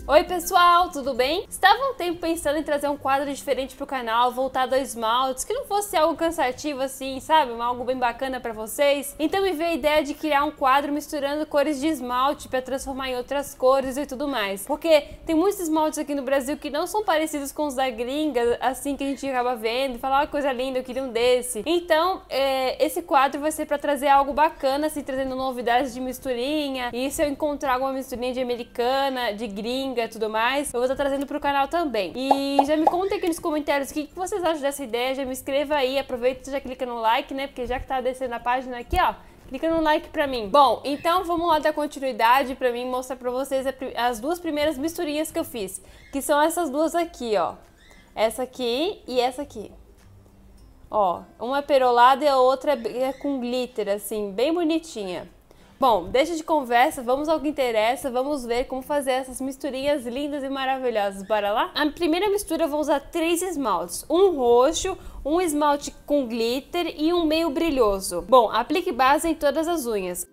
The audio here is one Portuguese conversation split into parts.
Oi pessoal, tudo bem? Estava um tempo pensando em trazer um quadro diferente pro canal, voltado a esmaltes, que não fosse algo cansativo assim, sabe? Algo bem bacana pra vocês. Então me veio a ideia de criar um quadro misturando cores de esmalte pra transformar em outras cores e tudo mais. Porque tem muitos esmaltes aqui no Brasil que não são parecidos com os da gringa, assim que a gente acaba vendo e fala, coisa linda, eu queria um desse. Então, esse quadro vai ser pra trazer algo bacana, assim, trazendo novidades de misturinha. E se eu encontrar alguma misturinha de americana, de gringa, e tudo mais, eu vou estar trazendo pro canal também. E já me contem aqui nos comentários o que vocês acham dessa ideia, já me inscreva aí, aproveita e já clica no like, né, porque já que tá descendo a página aqui, ó, clica no like pra mim. Bom, então vamos lá dar continuidade pra mim mostrar pra vocês as duas primeiras misturinhas que eu fiz, que são essas duas aqui, ó, essa aqui e essa aqui. Ó, uma é perolada e a outra é com glitter, assim, bem bonitinha. Bom, deixa de conversa, vamos ao que interessa, vamos ver como fazer essas misturinhas lindas e maravilhosas, bora lá? A primeira mistura eu vou usar 3 esmaltes, um roxo, um esmalte com glitter e um meio brilhoso. Bom, aplique base em todas as unhas.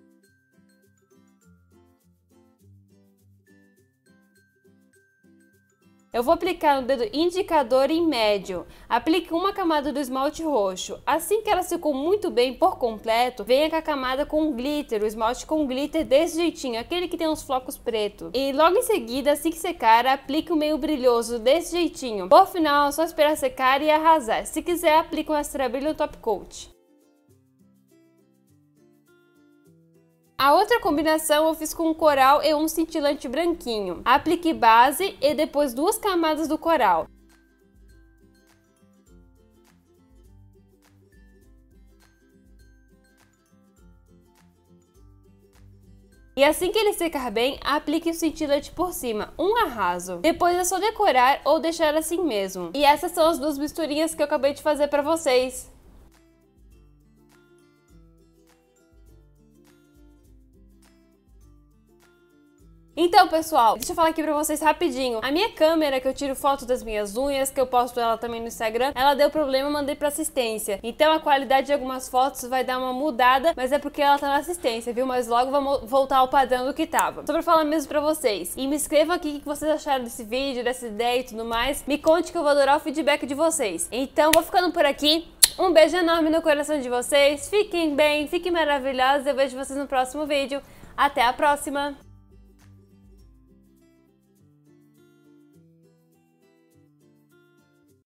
Eu vou aplicar no dedo indicador em médio. Aplique uma camada do esmalte roxo. Assim que ela secou muito bem por completo, venha com a camada com glitter, o esmalte com glitter desse jeitinho, aquele que tem uns flocos pretos. E logo em seguida, assim que secar, aplique o meio brilhoso desse jeitinho. Por final, é só esperar secar e arrasar. Se quiser, aplique um extra brilho no top coat. A outra combinação eu fiz com um coral e um cintilante branquinho. Aplique base e depois 2 camadas do coral. E assim que ele secar bem, aplique o cintilante por cima, um arraso. Depois é só decorar ou deixar assim mesmo. E essas são as duas misturinhas que eu acabei de fazer pra vocês. Então, pessoal, deixa eu falar aqui pra vocês rapidinho. A minha câmera, que eu tiro foto das minhas unhas, que eu posto ela também no Instagram, ela deu problema, mandei pra assistência. Então a qualidade de algumas fotos vai dar uma mudada, mas é porque ela tá na assistência, viu? Mas logo vamos voltar ao padrão do que tava. Só pra falar mesmo pra vocês. E me escrevam aqui o que vocês acharam desse vídeo, dessa ideia e tudo mais. Me conte que eu vou adorar o feedback de vocês. Então, vou ficando por aqui. Um beijo enorme no coração de vocês. Fiquem bem, fiquem maravilhosos. Eu vejo vocês no próximo vídeo. Até a próxima!